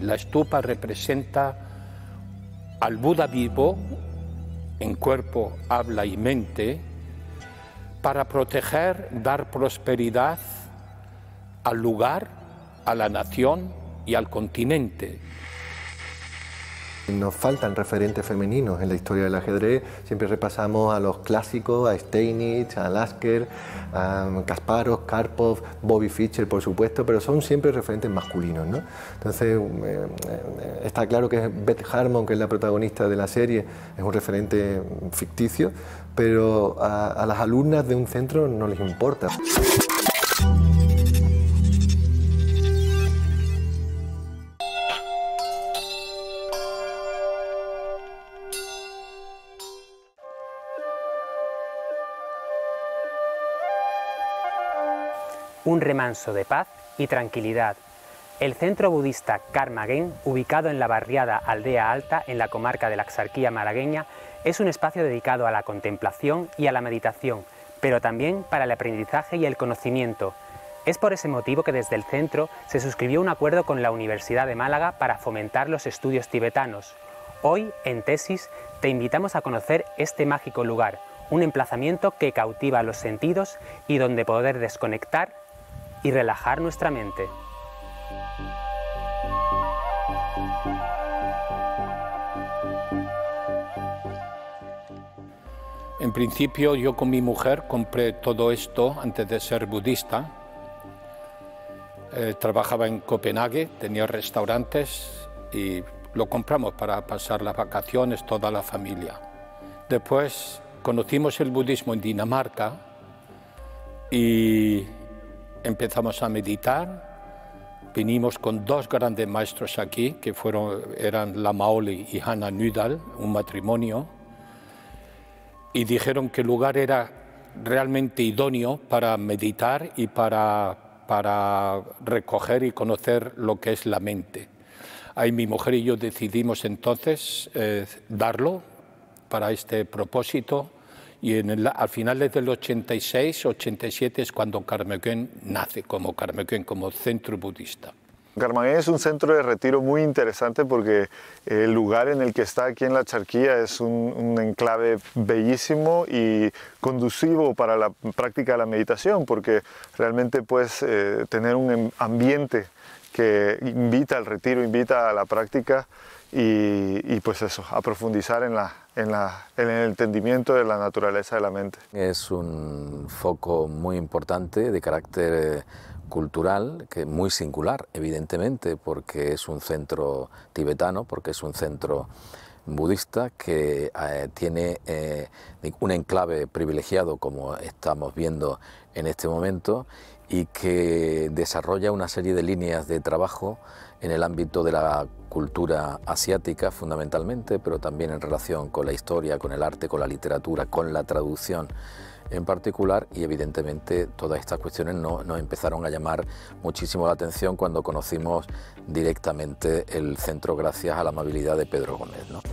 La stupa representa al Buda vivo, en cuerpo, habla y mente, para proteger, dar prosperidad al lugar, a la nación y al continente. Nos faltan referentes femeninos en la historia del ajedrez. Siempre repasamos a los clásicos, a Steinitz, a Lasker, a Kasparov, Karpov, Bobby Fischer, por supuesto, pero son siempre referentes masculinos, ¿no? Entonces, está claro que Beth Harmon, que es la protagonista de la serie, es un referente ficticio, pero a las alumnas de un centro no les importa. Un remanso de paz y tranquilidad. El centro budista Karma Gen, ubicado en la barriada Aldea Alta, en la comarca de la Axarquía malagueña, es un espacio dedicado a la contemplación y a la meditación, pero también para el aprendizaje y el conocimiento. Es por ese motivo que desde el centro se suscribió un acuerdo con la Universidad de Málaga para fomentar los estudios tibetanos. Hoy, en Tesis, te invitamos a conocer este mágico lugar, un emplazamiento que cautiva los sentidos y donde poder desconectar y relajar nuestra mente. En principio yo con mi mujer compré todo esto antes de ser budista. Trabajaba en Copenhague, tenía restaurantes y lo compramos para pasar las vacaciones toda la familia. Después conocimos el budismo en Dinamarca y empezamos a meditar. Vinimos con dos grandes maestros aquí, que eran Lama Oli y Hanna Nydal, un matrimonio, y dijeron que el lugar era realmente idóneo para meditar y para recoger y conocer lo que es la mente. Ahí mi mujer y yo decidimos entonces darlo para este propósito. Y al finales del 86, 87 es cuando Karma Gen nace como Karma Gen, como centro budista. Karma Gen es un centro de retiro muy interesante porque el lugar en el que está aquí en la Axarquía es un enclave bellísimo y conducivo para la práctica de la meditación, porque realmente puedes tener un ambiente que invita al retiro, invita a la práctica y pues eso, a profundizar en el entendimiento de la naturaleza de la mente. Es un foco muy importante de carácter cultural, que es muy singular, evidentemente, porque es un centro tibetano, porque es un centro budista que tiene un enclave privilegiado, como estamos viendo en este momento, y que desarrolla una serie de líneas de trabajo en el ámbito de la cultura asiática fundamentalmente, pero también en relación con la historia, con el arte, con la literatura, con la traducción en particular, y evidentemente todas estas cuestiones nos empezaron a llamar muchísimo la atención cuando conocimos directamente el centro gracias a la amabilidad de Pedro Gómez, ¿no?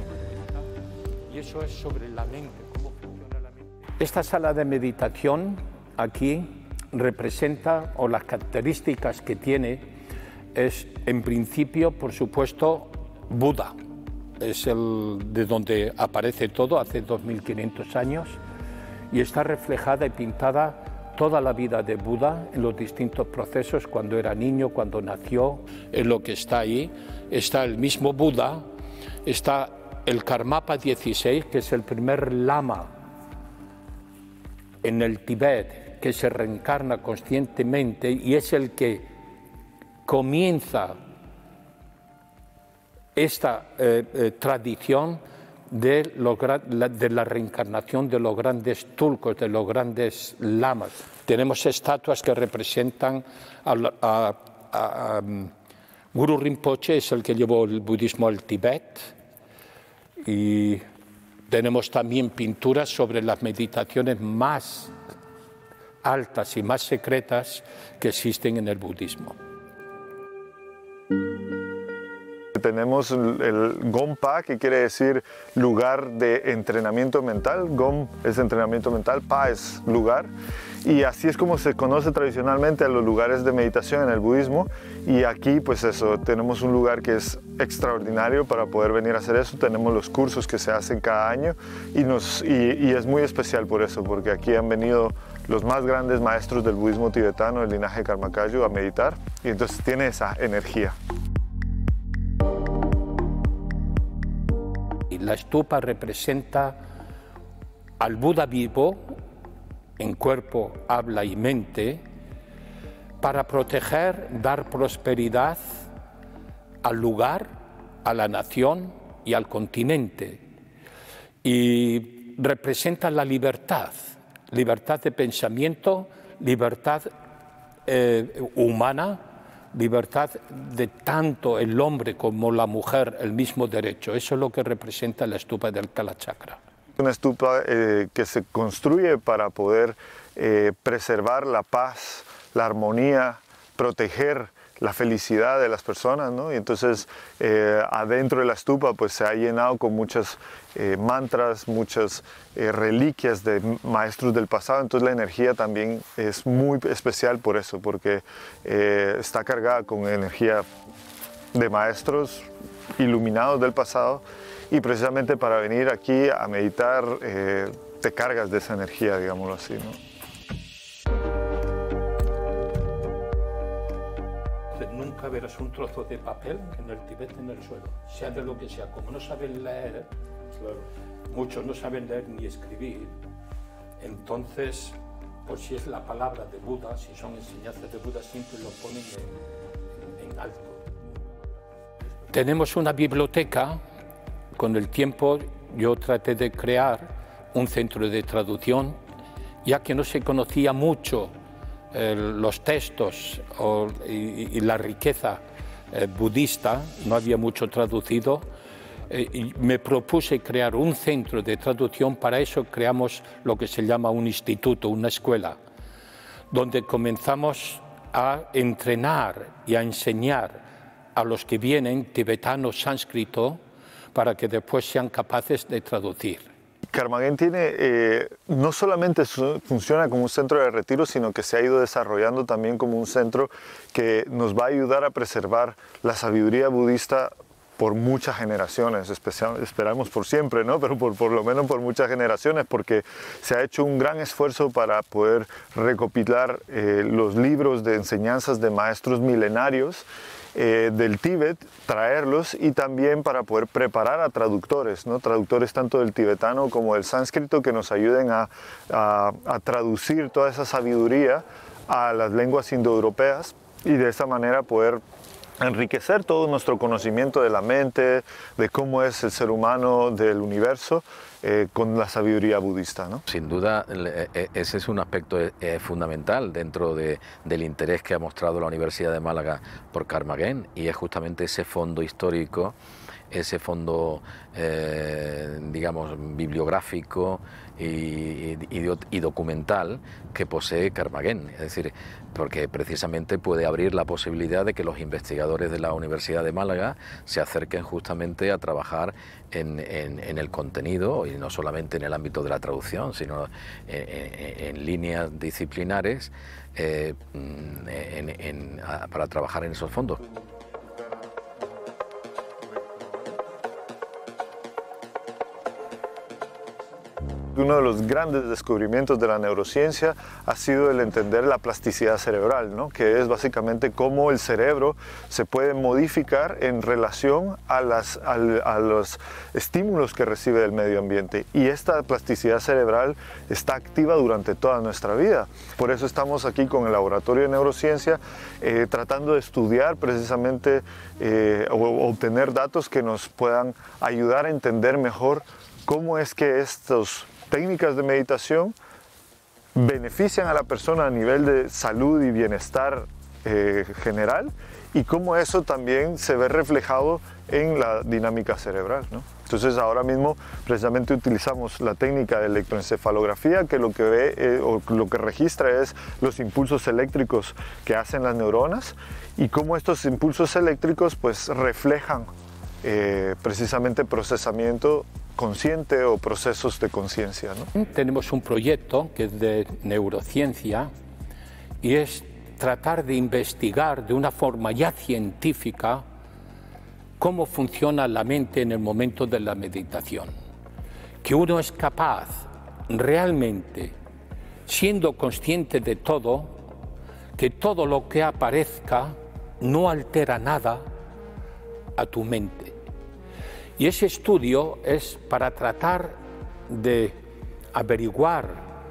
Y eso es sobre la mente, cómo funciona la mente. Esta sala de meditación aquí representa, o las características que tiene, es en principio, por supuesto, Buda. Es de donde aparece todo, hace 2500 años, y está reflejada y pintada toda la vida de Buda en los distintos procesos, cuando era niño, cuando nació, en lo que está ahí. Está el mismo Buda, está el Karmapa 16, que es el primer lama en el Tíbet, que se reencarna conscientemente y es el que comienza esta tradición de la reencarnación de los grandes tulcos, de los grandes lamas. Tenemos estatuas que representan a Guru Rinpoche, es el que llevó el budismo al Tíbet, y tenemos también pinturas sobre las meditaciones más altas y más secretas que existen en el budismo. Tenemos el Gompa, que quiere decir lugar de entrenamiento mental. Gom es entrenamiento mental, Pa es lugar. Y así es como se conoce tradicionalmente a los lugares de meditación en el budismo. Y aquí, pues eso, tenemos un lugar que es extraordinario para poder venir a hacer eso. Tenemos los cursos que se hacen cada año y es muy especial por eso, porque aquí han venido los más grandes maestros del budismo tibetano, del linaje Karma Kagyu, a meditar. Y entonces tiene esa energía. La estupa representa al Buda vivo, en cuerpo, habla y mente, para proteger, dar prosperidad al lugar, a la nación y al continente. Y representa la libertad, libertad de pensamiento, libertad humana, libertad de tanto el hombre como la mujer, el mismo derecho. Eso es lo que representa la estupa del Kalachakra. Una estupa que se construye para poder preservar la paz, la armonía, proteger la felicidad de las personas, ¿no? Y entonces adentro de la estupa pues se ha llenado con muchas mantras, muchas reliquias de maestros del pasado. Entonces la energía también es muy especial por eso, porque está cargada con energía de maestros iluminados del pasado. Y precisamente para venir aquí a meditar te cargas de esa energía, digámoslo así, ¿no? Nunca verás un trozo de papel en el Tíbet en el suelo, sea de lo que sea. Como no saben leer, muchos no saben leer ni escribir, entonces, pues si es la palabra de Buda, si son enseñanzas de Buda, siempre lo ponen en alto. Tenemos una biblioteca. Con el tiempo yo traté de crear un centro de traducción, ya que no se conocía mucho los textos y la riqueza budista, no había mucho traducido, y me propuse crear un centro de traducción. Para eso creamos lo que se llama un instituto, una escuela, donde comenzamos a entrenar y a enseñar a los que vienen tibetano, sánscrito, para que después sean capaces de traducir. Karma Gen tiene, no solamente funciona como un centro de retiro, sino que se ha ido desarrollando también como un centro que nos va a ayudar a preservar la sabiduría budista por muchas generaciones, esperamos por siempre, ¿no? Pero por lo menos por muchas generaciones, porque se ha hecho un gran esfuerzo para poder recopilar los libros de enseñanzas de maestros milenarios del Tíbet, traerlos, y también para poder preparar a traductores, ¿no? Traductores tanto del tibetano como del sánscrito, que nos ayuden a traducir toda esa sabiduría a las lenguas indoeuropeas, y de esa manera poder enriquecer todo nuestro conocimiento de la mente, de cómo es el ser humano, del universo, con la sabiduría budista, ¿no? Sin duda, ese es un aspecto fundamental dentro del interés que ha mostrado la Universidad de Málaga por Karma Gen, y es justamente ese fondo histórico, ese fondo, digamos, bibliográfico y documental que posee Karma Gen. Es decir, porque precisamente puede abrir la posibilidad de que los investigadores de la Universidad de Málaga se acerquen justamente a trabajar en el contenido, y no solamente en el ámbito de la traducción, sino en líneas disciplinares para trabajar en esos fondos. Uno de los grandes descubrimientos de la neurociencia ha sido el entender la plasticidad cerebral, ¿no? Que es básicamente cómo el cerebro se puede modificar en relación a los estímulos que recibe del medio ambiente. Y esta plasticidad cerebral está activa durante toda nuestra vida. Por eso estamos aquí con el Laboratorio de Neurociencia tratando de estudiar precisamente o obtener datos que nos puedan ayudar a entender mejor cómo es que estas técnicas de meditación benefician a la persona a nivel de salud y bienestar general, y cómo eso también se ve reflejado en la dinámica cerebral, ¿no? Entonces ahora mismo precisamente utilizamos la técnica de electroencefalografía, que lo que ve o lo que registra es los impulsos eléctricos que hacen las neuronas, y cómo estos impulsos eléctricos pues reflejan precisamente procesamiento consciente o procesos de conciencia, ¿no? Tenemos un proyecto que es de neurociencia y es tratar de investigar de una forma ya científica cómo funciona la mente en el momento de la meditación. Que uno es capaz realmente, siendo consciente de todo, que todo lo que aparezca no altera nada a tu mente. Y ese estudio es para tratar de averiguar,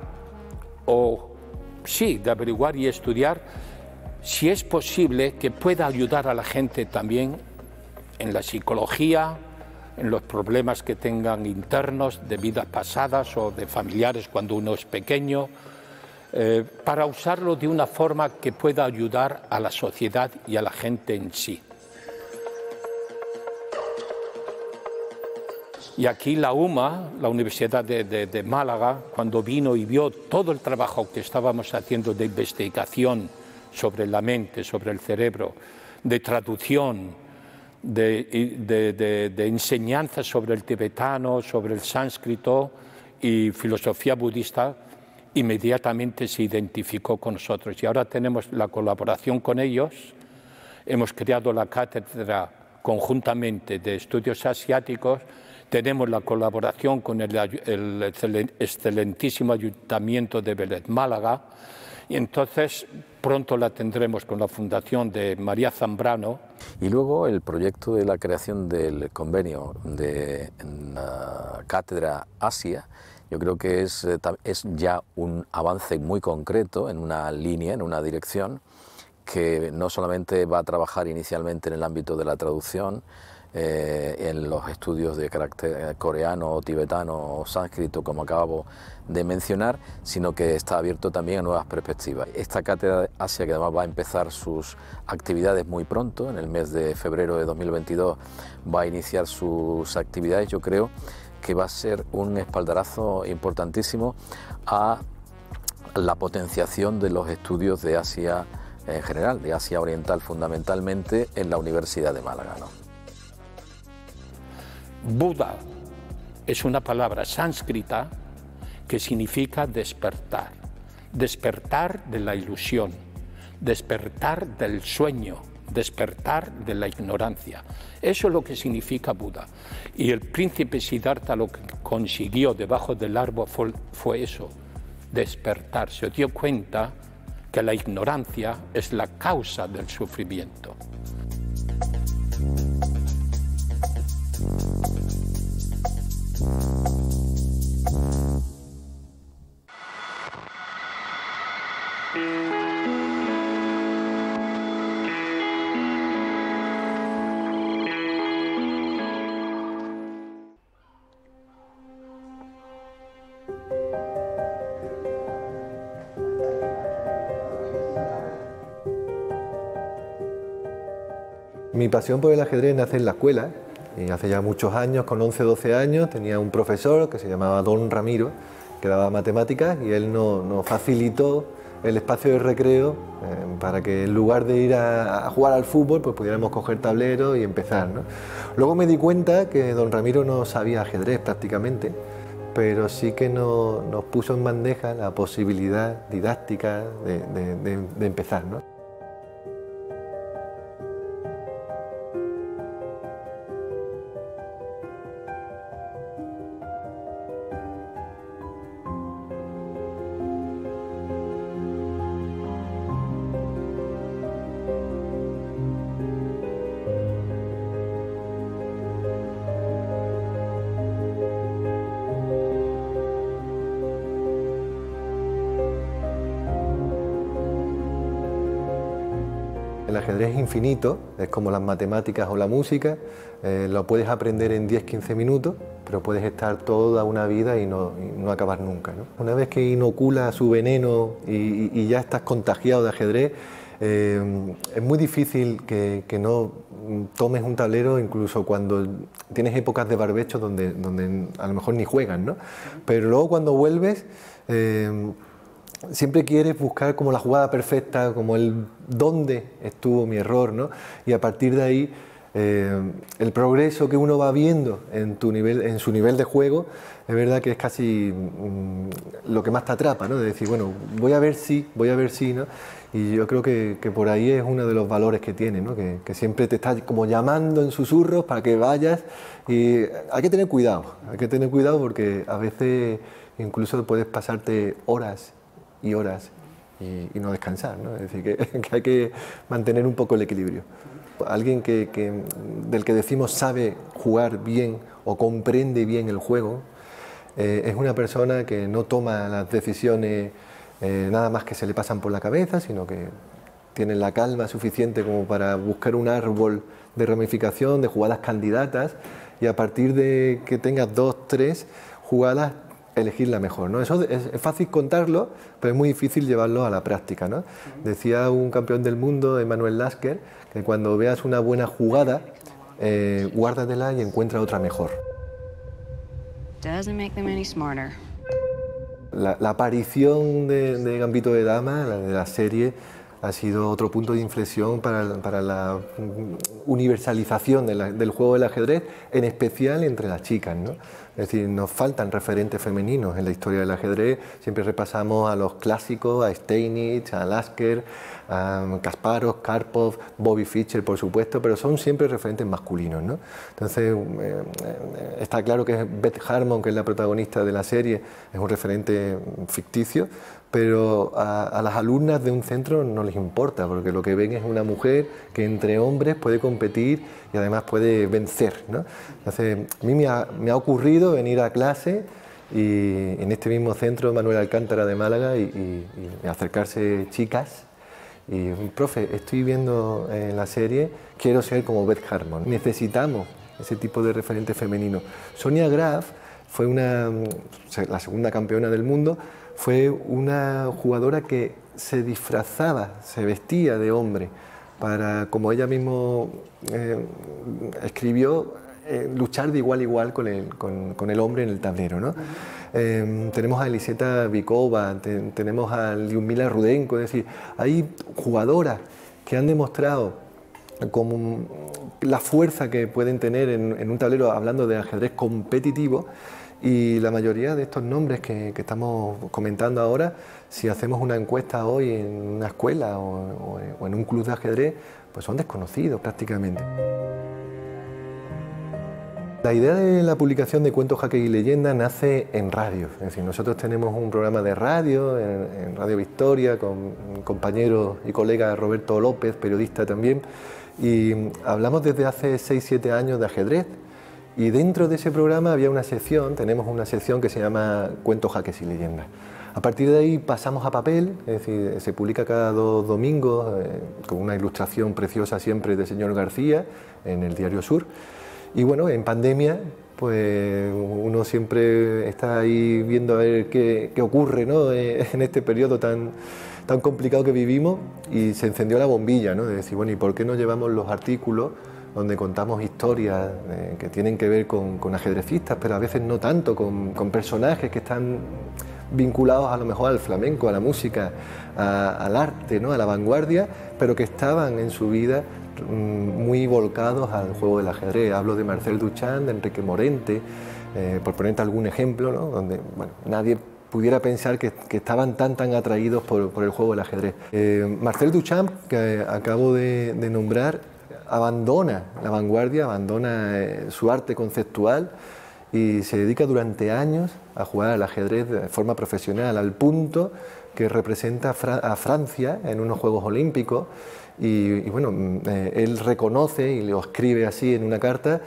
de averiguar y estudiar si es posible que pueda ayudar a la gente también en la psicología, en los problemas que tengan internos de vidas pasadas o de familiares cuando uno es pequeño, para usarlo de una forma que pueda ayudar a la sociedad y a la gente en sí. Y aquí la UMA, la Universidad de Málaga, cuando vino y vio todo el trabajo que estábamos haciendo de investigación sobre la mente, sobre el cerebro, de traducción, de enseñanza sobre el tibetano, sobre el sánscrito y filosofía budista, inmediatamente se identificó con nosotros. Y ahora tenemos la colaboración con ellos. Hemos creado la cátedra conjuntamente de estudios asiáticos. Tenemos la colaboración con el excelentísimo Ayuntamiento de Vélez Málaga y entonces pronto la tendremos con la Fundación de María Zambrano. Y luego el proyecto de la creación del convenio de la Cátedra Asia, yo creo que es ya un avance muy concreto en una línea, en una dirección, que no solamente va a trabajar inicialmente en el ámbito de la traducción, en los estudios de carácter coreano, tibetano o sánscrito, como acabo de mencionar, sino que está abierto también a nuevas perspectivas. Esta Cátedra Asia, que además va a empezar sus actividades muy pronto, en el mes de febrero de 2022 va a iniciar sus actividades, yo creo que va a ser un espaldarazo importantísimo a la potenciación de los estudios de Asia en general, de Asia Oriental fundamentalmente, en la Universidad de Málaga, ¿no? Buda es una palabra sánscrita que significa despertar, despertar de la ilusión, despertar del sueño, despertar de la ignorancia. Eso es lo que significa Buda. Y el príncipe Siddhartha lo que consiguió debajo del árbol fue eso, despertar. Se dio cuenta que la ignorancia es la causa del sufrimiento. Mi pasión por el ajedrez nace en la escuela, y hace ya muchos años, con 11 o 12 años, tenía un profesor que se llamaba Don Ramiro, que daba matemáticas, y él nos facilitó el espacio de recreo para que en lugar de ir a jugar al fútbol, pues pudiéramos coger tablero y empezar, ¿no? Luego me di cuenta que Don Ramiro no sabía ajedrez prácticamente, pero sí que nos puso en bandeja la posibilidad didáctica de empezar, ¿no? El ajedrez es infinito, es como las matemáticas o la música, lo puedes aprender en 10-15 minutos, pero puedes estar toda una vida y no acabar nunca, ¿no? Una vez que inocula su veneno y ya estás contagiado de ajedrez, es muy difícil que no tomes un tablero, incluso cuando tienes épocas de barbecho donde a lo mejor ni juegan, ¿no? Pero luego cuando vuelves, siempre quieres buscar como la jugada perfecta, como el dónde estuvo mi error, ¿no? Y a partir de ahí El progreso que uno va viendo en su nivel de juego, es verdad que es casi lo que más te atrapa, ¿no? De decir, bueno, voy a ver si, ¿no? Y yo creo que por ahí es uno de los valores que tiene, ¿no? Que siempre te está como llamando en susurros para que vayas, y hay que tener cuidado porque a veces incluso puedes pasarte horas y horas y no descansar, ¿no? Es decir, que hay que mantener un poco el equilibrio. Alguien del que decimos sabe jugar bien o comprende bien el juego, es una persona que no toma las decisiones nada más que se le pasan por la cabeza, sino que tiene la calma suficiente como para buscar un árbol de ramificación, de jugadas candidatas, y a partir de que tengas 2, 3 jugadas, elegir la mejor, ¿no? Eso es fácil contarlo, pero es muy difícil llevarlo a la práctica, ¿no? Decía un campeón del mundo, Emanuel Lasker, que cuando veas una buena jugada, guárdatela y encuentra otra mejor. La aparición de Gambito de Dama, de la serie, ha sido otro punto de inflexión para la universalización del juego del ajedrez, en especial entre las chicas, ¿no? Es decir, nos faltan referentes femeninos en la historia del ajedrez. Siempre repasamos a los clásicos, a Steinitz, a Lasker, a Kasparov, Karpov, Bobby Fischer, por supuesto, pero son siempre referentes masculinos, ¿no? Entonces, está claro que Beth Harmon, que es la protagonista de la serie, es un referente ficticio, pero a las alumnas de un centro no les importa, porque lo que ven es una mujer que entre hombres puede competir y además puede vencer, ¿no? Entonces, a mí me ha ocurrido venir a clase y en este mismo centro, Manuel Alcántara de Málaga, y acercarse chicas y, profe, estoy viendo la serie, quiero ser como Beth Harmon. Necesitamos ese tipo de referente femenino. Sonia Graf fue la segunda campeona del mundo. Fue una jugadora que se disfrazaba, se vestía de hombre para, como ella misma escribió, luchar de igual a igual con el hombre en el tablero, ¿no? Tenemos a Eliseta Vikova, tenemos a Lyudmila Rudenko, es decir, hay jugadoras que han demostrado como la fuerza que pueden tener en un tablero, hablando de ajedrez competitivo. Y la mayoría de estos nombres que estamos comentando ahora, si hacemos una encuesta hoy en una escuela o en un club de ajedrez, pues son desconocidos prácticamente. La idea de la publicación de Cuentos, Jaques y Leyendas nace en radio. Es decir, nosotros tenemos un programa de radio, en Radio Victoria, con mi compañero y colega Roberto López, periodista también, y hablamos desde hace 6-7 años de ajedrez. Y dentro de ese programa había tenemos una sección que se llama Cuentos, Jaques y Leyendas. A partir de ahí pasamos a papel, es decir, se publica cada 2 domingos con una ilustración preciosa siempre de señor García en el Diario Sur. Y bueno, en pandemia, pues uno siempre está ahí viendo a ver qué ocurre, ¿no? En este periodo tan complicado que vivimos, y se encendió la bombilla, ¿no? De decir, bueno, ¿y por qué no llevamos los artículos donde contamos historias que tienen que ver con ajedrecistas, pero a veces no tanto, con personajes que están vinculados a lo mejor al flamenco, a la música, al arte, ¿no? A la vanguardia, pero que estaban en su vida muy volcados al juego del ajedrez? Hablo de Marcel Duchamp, de Enrique Morente, por ponerte algún ejemplo, ¿no? Donde, bueno, nadie pudiera pensar que estaban tan atraídos por el juego del ajedrez. Marcel Duchamp, que acabo de nombrar, abandona la vanguardia, abandona su arte conceptual y se dedica durante años a jugar al ajedrez de forma profesional, al punto que representa a Francia en unos Juegos Olímpicos. Y bueno, él reconoce, y lo escribe así en una carta,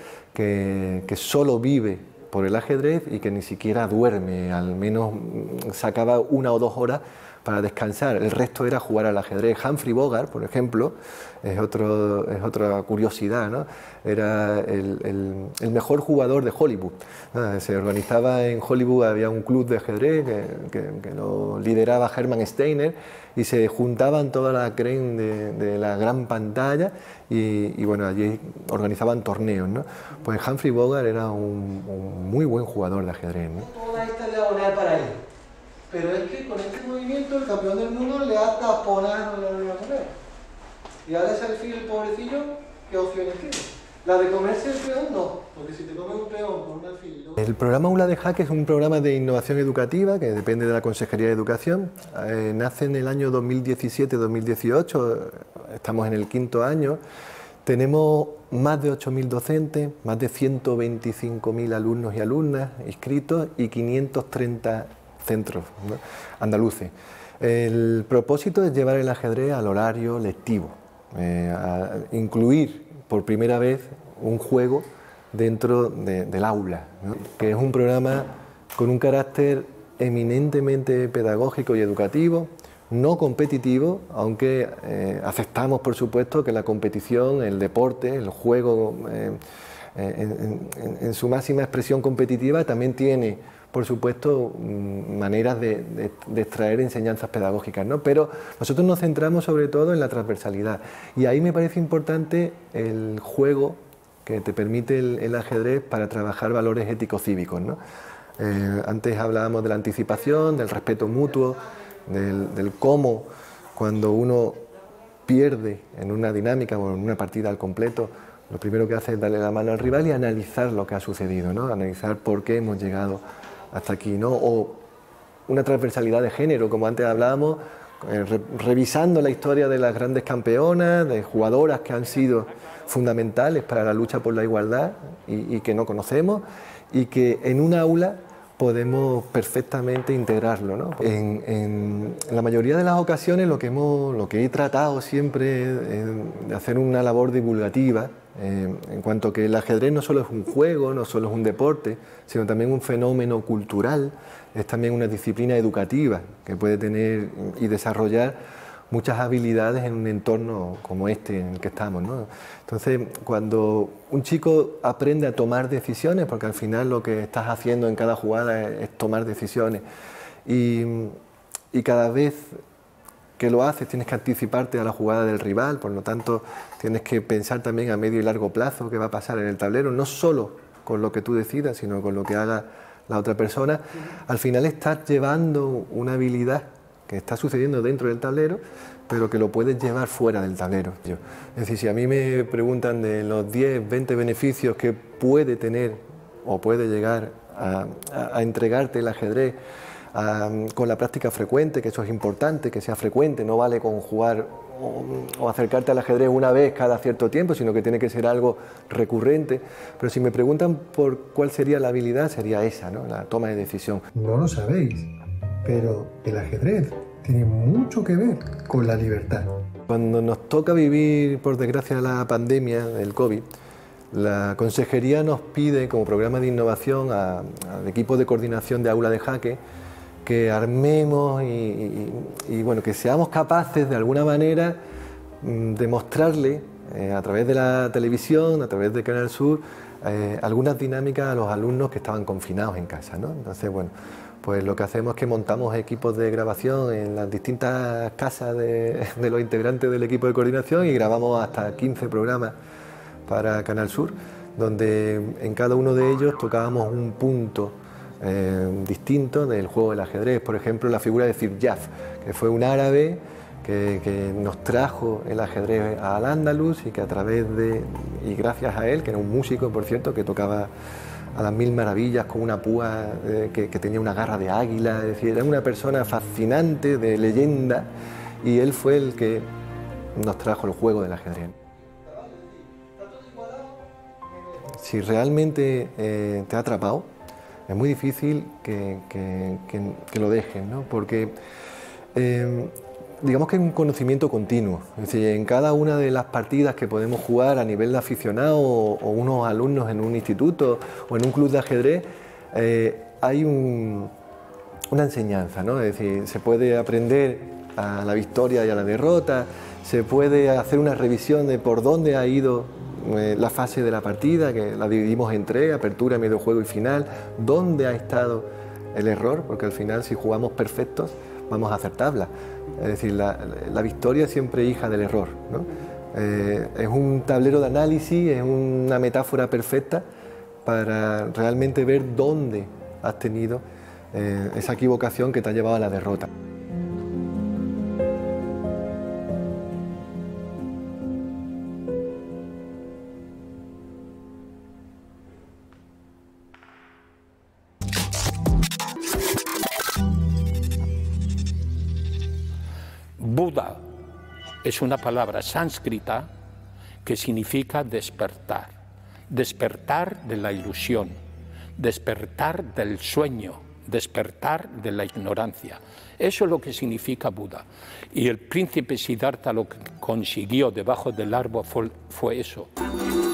que solo vive por el ajedrez y que ni siquiera duerme, al menos sacaba 1 o 2 horas para descansar, el resto era jugar al ajedrez. Humphrey Bogart, por ejemplo, es otra curiosidad, ¿no? Era el mejor jugador de Hollywood. Se organizaba en Hollywood, había un club de ajedrez que lo lideraba Hermann Steiner, y se juntaban toda la creen de la gran pantalla y bueno, allí organizaban torneos, ¿no? Pues Humphrey Bogart era un muy buen jugador de ajedrez, ¿no? Toda esta diagonal para él. Pero es que con este movimiento el campeón del mundo le ha taponado la diagonal. Y ahora ese alfil, el pobrecillo, ¿qué opciones tiene? La de comerse el peón no, porque si te comes un peón con un alfil... El programa Aula de Jaque es un programa de innovación educativa que depende de la Consejería de Educación. Nace en el año 2017-2018, estamos en el 5º año. Tenemos más de 8.000 docentes, más de 125.000 alumnos y alumnas inscritos y 530 centros, ¿no?, andaluces. El propósito es llevar el ajedrez al horario lectivo, a incluir por primera vez un juego dentro del aula, ¿no?, que es un programa con un carácter eminentemente pedagógico y educativo, no competitivo, aunque aceptamos por supuesto que la competición, el deporte, el juego en su máxima expresión competitiva también tiene por supuesto maneras de extraer enseñanzas pedagógicas, ¿no? Pero nosotros nos centramos sobre todo en la transversalidad y ahí me parece importante el juego que te permite el ajedrez para trabajar valores éticos-cívicos, ¿no? Antes hablábamos de la anticipación, del respeto mutuo, del cómo cuando uno pierde en una dinámica o en una partida al completo, lo primero que hace es darle la mano al rival y analizar lo que ha sucedido, ¿no? Analizar por qué hemos llegado hasta aquí, ¿no? O una transversalidad de género, como antes hablábamos, revisando la historia de las grandes campeonas, de jugadoras que han sido fundamentales para la lucha por la igualdad y que no conocemos y que en un aula podemos perfectamente integrarlo, ¿no? En la mayoría de las ocasiones lo que he tratado siempre es de hacer una labor divulgativa, en cuanto que el ajedrez no solo es un juego, no solo es un deporte, sino también un fenómeno cultural, es también una disciplina educativa que puede tener y desarrollar muchas habilidades en un entorno como este en el que estamos, ¿no? Entonces, cuando un chico aprende a tomar decisiones, porque al final lo que estás haciendo en cada jugada es tomar decisiones, y cada vez que lo haces tienes que anticiparte a la jugada del rival, por lo tanto tienes que pensar también a medio y largo plazo qué va a pasar en el tablero, no solo con lo que tú decidas, sino con lo que haga la otra persona. Al final estás llevando una habilidad que está sucediendo dentro del tablero, pero que lo puedes llevar fuera del tablero. Es decir, si a mí me preguntan de los 10, 20 beneficios que puede tener o puede llegar a entregarte el ajedrez con la práctica frecuente, que eso es importante, que sea frecuente, no vale con jugar o acercarte al ajedrez una vez cada cierto tiempo, sino que tiene que ser algo recurrente. Pero si me preguntan por cuál sería la habilidad, sería esa, ¿no?, la toma de decisión. No lo sabéis, pero el ajedrez tiene mucho que ver con la libertad. Cuando nos toca vivir, por desgracia, la pandemia del COVID, la Consejería nos pide, como programa de innovación, al equipo de coordinación de Aula de Jaque, que armemos y bueno, que seamos capaces de alguna manera de mostrarle a través de la televisión, a través de Canal Sur, algunas dinámicas a los alumnos que estaban confinados en casa, ¿no? Entonces, bueno, pues lo que hacemos es que montamos equipos de grabación en las distintas casas de los integrantes del equipo de coordinación y grabamos hasta 15 programas para Canal Sur, donde en cada uno de ellos tocábamos un punto distinto del juego del ajedrez. Por ejemplo, la figura de Ziryaf, que fue un árabe que nos trajo el ajedrez al Andalus y que a través de, y gracias a él, que era un músico, por cierto, que tocaba a las mil maravillas con una púa que tenía una garra de águila, es decir, era una persona fascinante, de leyenda, y él fue el que nos trajo el juego del ajedrez. Si realmente te ha atrapado, es muy difícil que lo dejes, ¿no? Porque digamos que es un conocimiento continuo, es decir, en cada una de las partidas que podemos jugar a nivel de aficionado o unos alumnos en un instituto o en un club de ajedrez, hay una enseñanza, ¿no? Es decir, se puede aprender a la victoria y a la derrota, se puede hacer una revisión de por dónde ha ido la fase de la partida, que la dividimos en tres, apertura, medio juego y final, dónde ha estado el error, porque al final si jugamos perfectos vamos a acertarla. Es decir, la victoria es siempre hija del error, ¿no? Es un tablero de análisis, es una metáfora perfecta para realmente ver dónde has tenido esa equivocación que te ha llevado a la derrota. Buda es una palabra sánscrita que significa despertar, despertar de la ilusión, despertar del sueño, despertar de la ignorancia. Eso es lo que significa Buda. Y el príncipe Siddhartha lo que consiguió debajo del árbol fue eso.